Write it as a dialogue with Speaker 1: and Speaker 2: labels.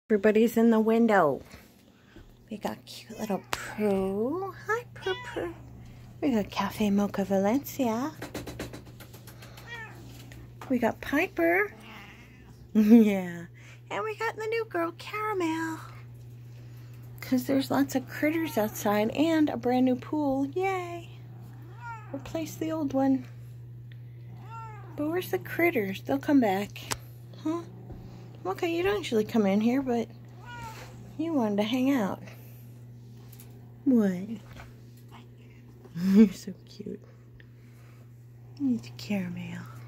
Speaker 1: Everybody's in the window. We got cute little Prue. Hi, Prue Prue. We got Cafe Mocha Valencia. We got Piper. Yeah. And we got the new girl, Caramel. Because there's lots of critters outside and a brand new pool. Yay. Replace the old one. But where's the critters? They'll come back. Huh? Okay, you don't usually come in here, but you wanted to hang out. What? You're so cute. It's Caramel.